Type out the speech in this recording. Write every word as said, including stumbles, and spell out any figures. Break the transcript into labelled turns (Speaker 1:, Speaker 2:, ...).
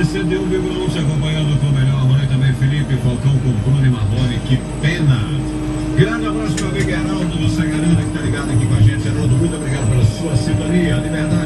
Speaker 1: C D um vírgula um, se acompanhando com o melhor. Amanhã também Felipe Falcão com Bruno e Marrone. Que pena. Grande abraço para o amigo Heraldo do Sagarana, que está ligado aqui com a gente. Heraldo, muito obrigado pela sua sintonia. Liberdade.